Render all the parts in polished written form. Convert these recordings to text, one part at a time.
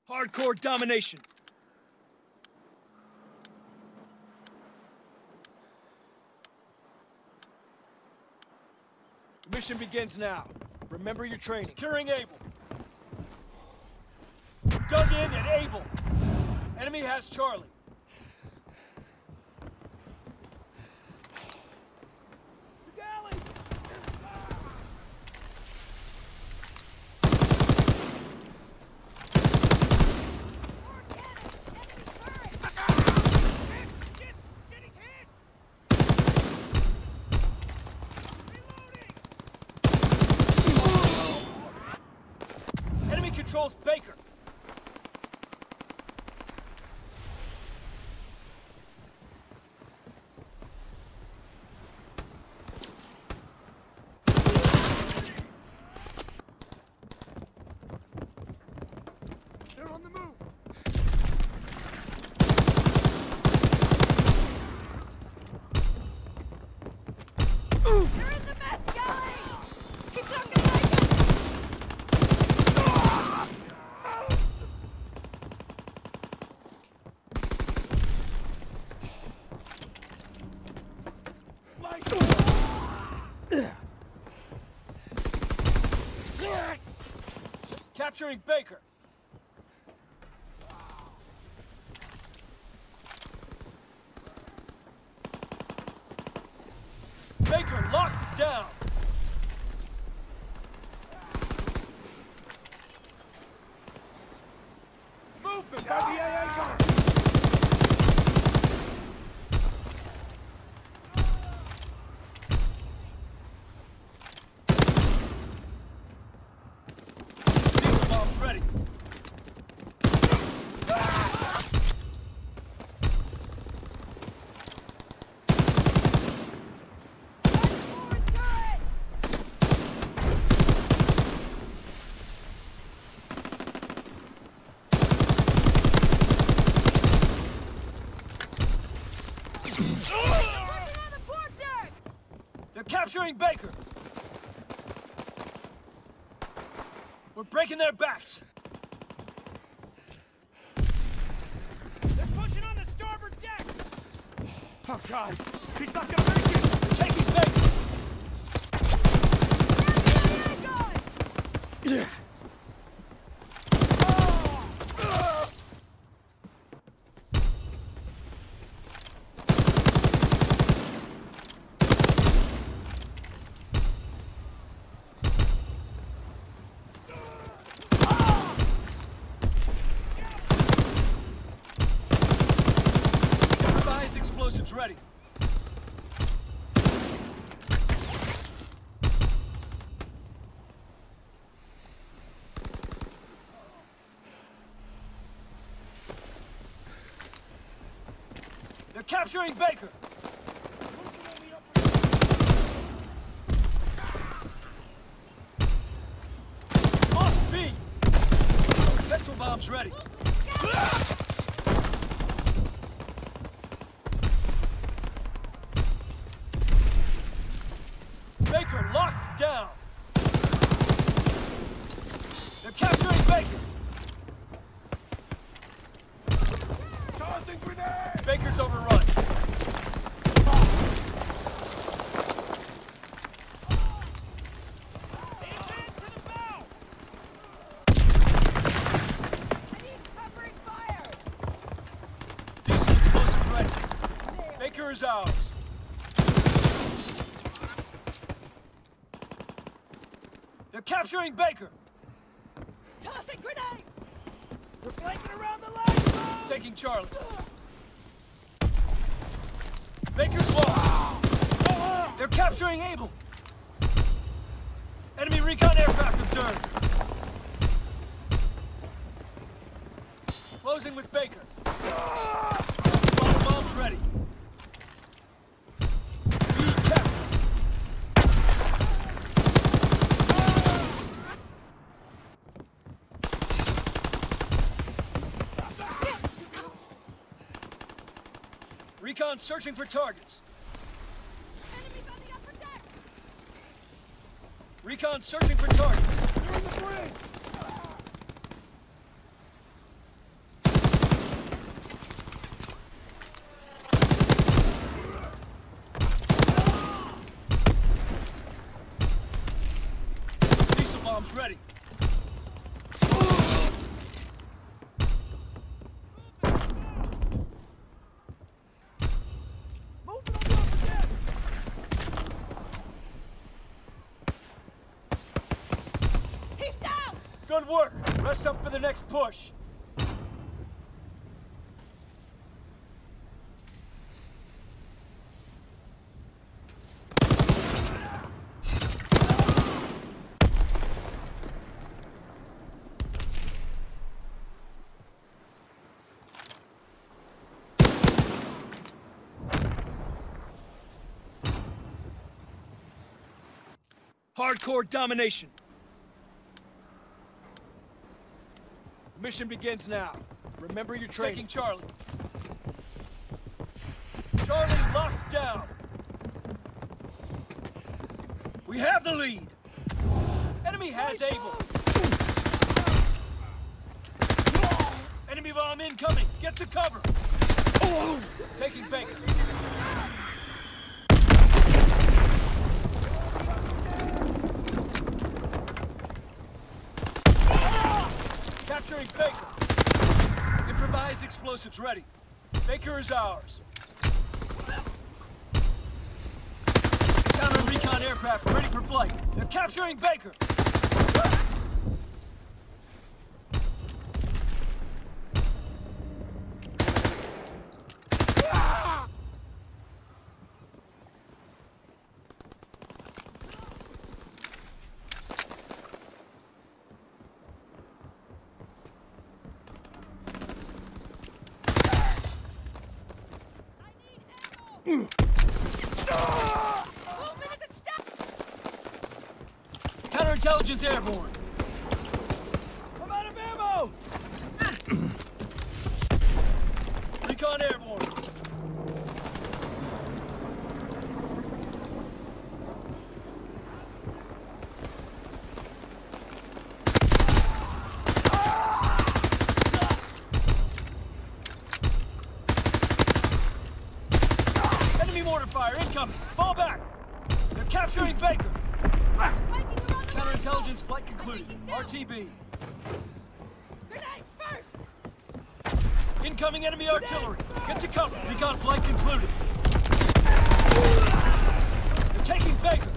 Hardcore domination. The mission begins now. Remember your training. Securing Able. Dug in at Able. Enemy has Charlie. The galley! Enemy controls Baker. They're on the move. They're in the mess galley! Keep talking like it! Capturing Baker. Baker locked down. Movement by the AA car. Diesel bombs ready. They're capturing Baker. We're breaking their backs. They're pushing on the starboard deck. Oh, God. He's not gonna make it. They're taking Baker. Yeah. Explosives ready. They're capturing Baker. Must be. Petrol bombs ready. Baker locked down. They're capturing Baker. Tossing grenade. Baker's overrun. Advance to the bow. I need covering fire! Diesel explosives ready. Baker is ours. They're capturing Baker! Tossing grenade! They're flanking around the line! Taking Charlie. Baker's lost! They're capturing Able! Enemy recon aircraft observed! Closing with Baker. Bombs ready. Recon searching for targets. Enemies on the upper deck! Recon searching for targets. They're in the bridge! bombs ready. He's down! Good work. Rest up for the next push. Hardcore domination. Mission begins now. Remember your training. Taking Charlie. Charlie locked down. We have the lead. Enemy has Able. Enemy bomb incoming. Get to cover. Taking Baker. Capturing Baker. Improvised explosives ready. Baker is ours. Counter recon aircraft ready for flight. They're capturing Baker. Counterintelligence airborne. I'm out of ammo! Recon airborne. Enemy mortar fire incoming. Fall back. They're capturing Baker. Counterintelligence flight concluded. RTB. Grenades first! Incoming enemy artillery. Get to cover. Recon flight concluded. They're taking Baker.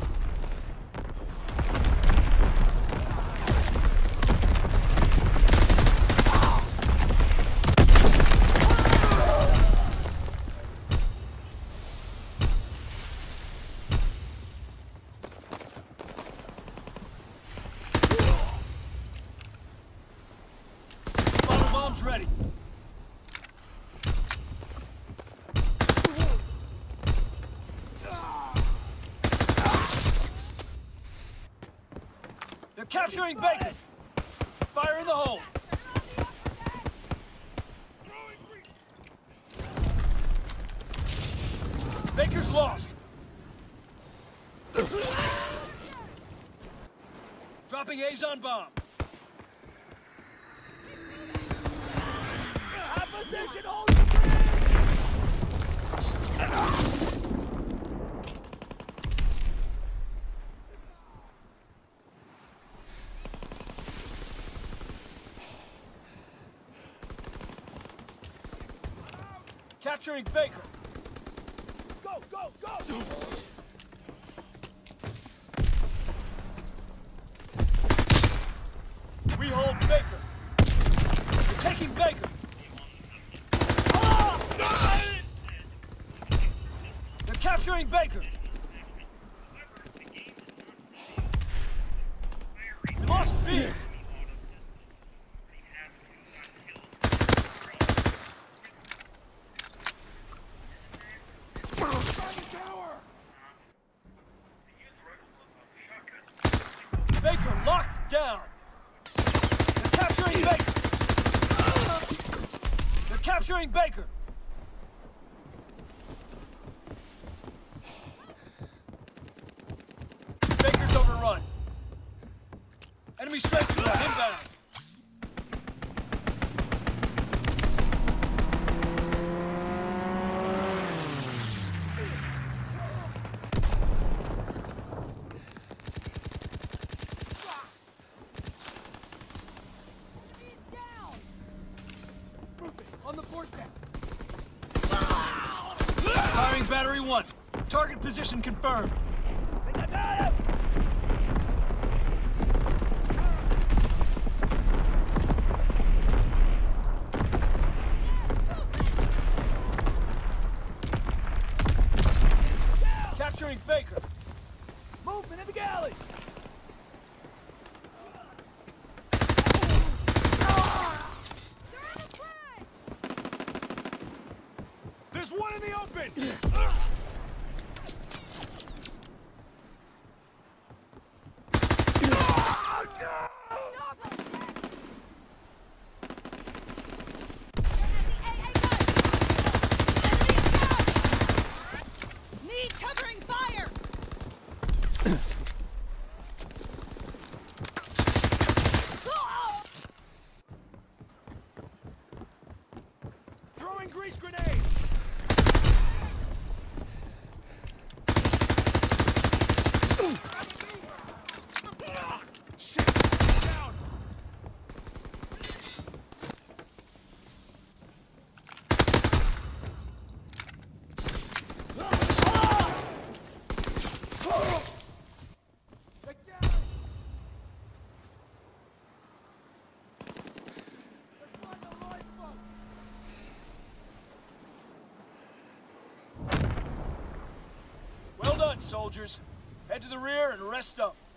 Bombs ready. They're capturing Baker. Fire in the hole. Baker's lost. Dropping Azon bomb. Opposition, hold the capturing Baker. Go, go, go! We hold Baker. We're taking Baker. They're capturing Baker. We lost B. Baker locked down. They're capturing Baker. They're capturing Baker. Baker's overrun. Enemy strike drone inbound. Firing battery 1. Target position confirmed. Capturing Baker. Movement in the galley. There's one in the open! Need covering fire! Throwing grease grenade! Shit! Down! Well done, soldiers. Head to the rear and rest up.